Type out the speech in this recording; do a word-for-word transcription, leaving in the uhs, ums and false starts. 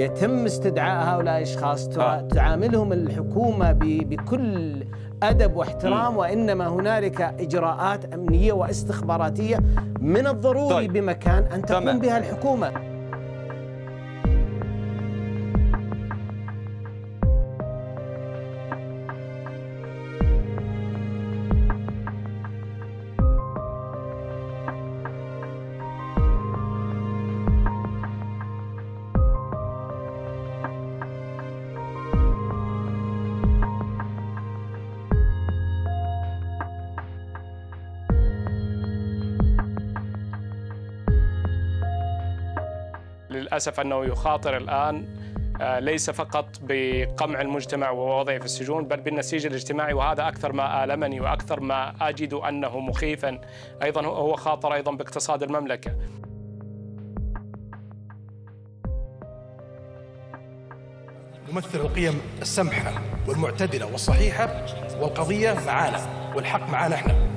يتم استدعاء هؤلاء الأشخاص، تعاملهم الحكومة بكل أدب واحترام، وإنما هنالك إجراءات أمنية واستخباراتية من الضروري طيب. بمكان أن تقوم تمام. بها الحكومة. للأسف أنه يخاطر الآن ليس فقط بقمع المجتمع ووضعه في السجون، بل بالنسيج الاجتماعي، وهذا أكثر ما آلمني وأكثر ما أجد أنه مخيفا. أيضا هو خاطر أيضا باقتصاد المملكة. نمثل القيم السمحة والمعتدلة والصحيحة، والقضية معانا والحق معانا احنا.